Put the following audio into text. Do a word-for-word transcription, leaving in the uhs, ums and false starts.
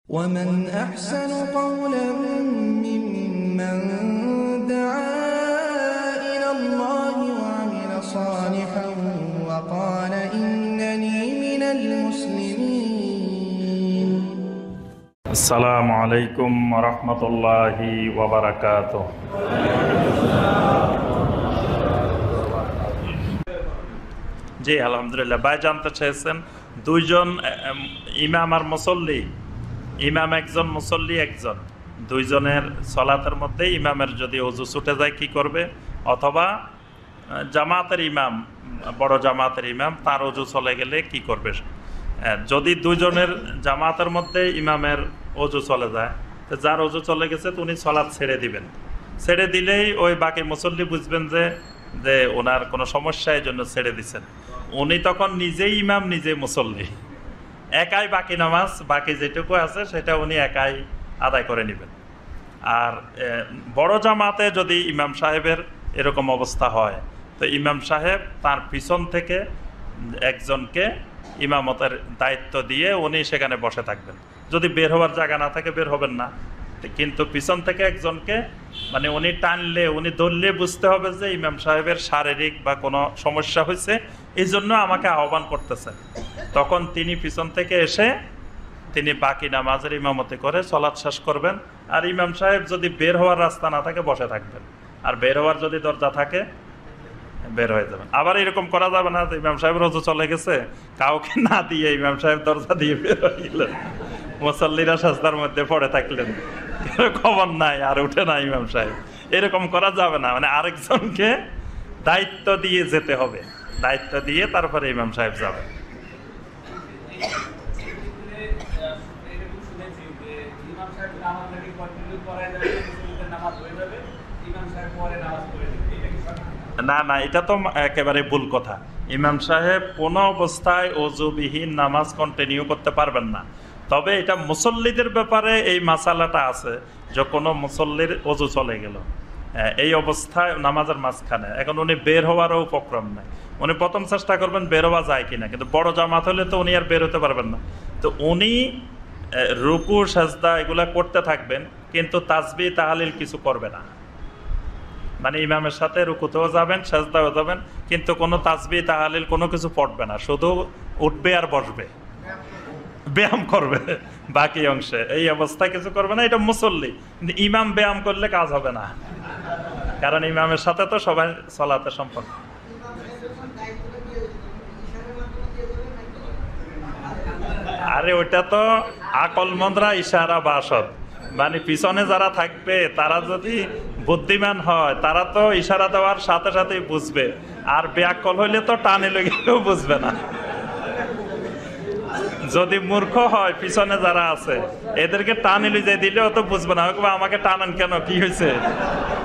ومن أحسن قولا ممن دعا إلى الله وعمل صالحا وقال إنني من المسلمين. السلام عليكم ورحمة الله وبركاته. জি আলহামদুলিল্লাহ। ভাই জানতে চেয়েছেন দুইজন ইমাম আর মুসল্লি, ইমাম একজন মুসল্লি একজন, দুইজনের সলাতের মধ্যে ইমামের যদি ওযু ছুটে যায় কি করবে, অথবা জামাতের ইমাম, বড় জামাতের ইমাম, তার ওযু চলে গেলে কি করবে। যদি দুইজনের জামাতের মধ্যে ইমামের ওযু চলে যায়, তো যার ওযু চলে গেছে তো উনি সলাত ছেড়ে দিবেন। ছেড়ে দিলেই ওই বাকি মুসল্লি বুঝবেন যে যে ওনার কোনো সমস্যা, এই জন্য ছেড়ে দিচ্ছেন। উনি তখন নিজেই ইমাম, নিজে মুসল্লি, একাই বাকি নামাজ, বাকি যেটুকু আছে সেটা উনি একাই আদায় করে নেবেন। আর বড় জামাতে যদি ইমাম সাহেবের এরকম অবস্থা হয়, তো ইমাম সাহেব তার পিছন থেকে একজনকে ইমামতের দায়িত্ব দিয়ে উনি সেখানে বসে থাকবেন। যদি বের হওয়ার জায়গা না থাকে বের হবেন না, কিন্তু পিছন থেকে একজনকে, মানে উনি টানলে, উনি ধরলে বুঝতে হবে যে ইমাম সাহেবের শারীরিক বা কোনো সমস্যা হয়েছে, এই জন্য আমাকে আহ্বান করতেছে। তখন তিনি পিছন থেকে এসে তিনি বাকি নামাজের ইমামতি করে সলাৎ শেষ করবেন। আর ইমাম সাহেব যদি বের হওয়ার রাস্তা না থাকে বসে থাকবেন, আর বের হওয়ার যদি দরজা থাকে বের হয়ে যাবেন। আবার এরকম করা যাবে না ইমাম সাহেবের ওযু চলে গেছে, কাউকে না দিয়ে ইমাম সাহেব দরজা দিয়ে বের হয়ে গেলেন, মুসল্লিরা সাজদার মধ্যে পড়ে থাকলেন, খবর নাই আর উঠে না ইমাম সাহেব। এরকম করা যাবে না, মানে আরেকজনকে দায়িত্ব দিয়ে যেতে হবে, দায়িত্ব দিয়ে তারপরে ইমাম সাহেব যাবে। না না, এটা তো একেবারে ভুল কথা। ইমাম সাহেব কোনো অবস্থায় ওযুবিহীন নামাজ কন্টিনিউ করতে পারবেন না। তবে এটা মুসল্লিদের ব্যাপারে এই মাসালাটা আছে যে কোনো মুসল্লির ওযু চলে গেল এই অবস্থায় নামাজের মাঝখানে, এখন উনি বের হওয়ারও উপক্রম নাই, উনি প্রথম চেষ্টা করবেন বের হওয়া যায় কিনা, কিন্তু বড় জামাত হলে তো উনি আর বের হতে পারবেন না। তো উনি রুকু সাজদা এগুলা করতে থাকবেন, কিন্তু তাসবিহ তাহলিল কিছু করবে না। মানে ইমামের সাথে রুকুতেও যাবেন, সাজদাও যাবেন, কিন্তু কোনো তাসবিহ তাহলিল কোনো কিছু পড়বে না, শুধু উঠবে আর বসবে, ব্যায়াম করবে বাকি অংশে। এই অবস্থায় কিছু করবে না, এটা মুসল্লি। কিন্তু ইমাম ব্যায়াম করলে কাজ হবে না, কারণ ইমামের সাথে তো সবাই সলাতে সম্পর্ক। আরে ওইটা তো আকলমন্দরা ইশারা বাসদ, মানে পিছনে যারা থাকবে তারা যদি বুদ্ধিমান হয় তারা তো ইশারা দেওয়ার সাথে সাথেই বুঝবে, আর ব্যাকল হইলে তো টানে লেগেও বুঝবে না। যদি মূর্খ হয় পিছনে যারা আছে এদেরকে টানে লিজে দিলেও তো বুঝবে না, আমাকে টানান কেন, কি হয়েছে।